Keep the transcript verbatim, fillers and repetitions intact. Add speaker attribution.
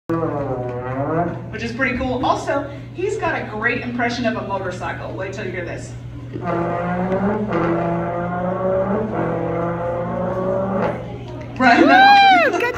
Speaker 1: which is pretty cool. Also, he's got a great impression of a motorcycle. Wait till you hear this.